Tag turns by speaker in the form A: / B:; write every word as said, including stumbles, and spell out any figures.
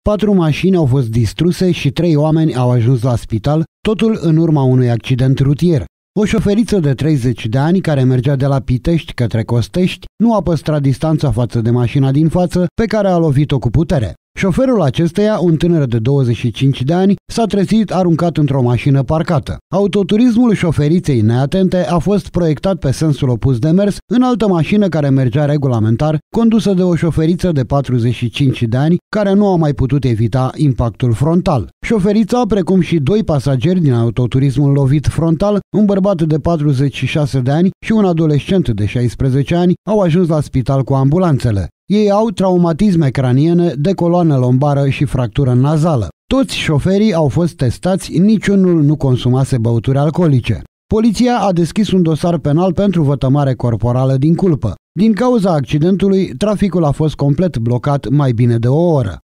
A: patru mașini au fost distruse și trei oameni au ajuns la spital, totul în urma unui accident rutier. O șoferiță de treizeci de ani care mergea de la Pitești către Costești nu a păstrat distanța față de mașina din față, pe care a lovit-o cu putere. Șoferul acesteia, un tânăr de douăzeci și cinci de ani, s-a trezit aruncat într-o mașină parcată. Autoturismul șoferiței neatente a fost proiectat pe sensul opus de mers în altă mașină care mergea regulamentar, condusă de o șoferiță de patruzeci și cinci de ani, care nu a mai putut evita impactul frontal. Șoferița, precum și doi pasageri din autoturismul lovit frontal, un bărbat de patruzeci și șase de ani și un adolescent de șaisprezece ani, au ajuns la spital cu ambulanțele. Ei au traumatisme craniene, de coloană lombară și fractură nazală. Toți șoferii au fost testați, niciunul nu consumase băuturi alcoolice. Poliția a deschis un dosar penal pentru vătămare corporală din culpă. Din cauza accidentului, traficul a fost complet blocat mai bine de o oră.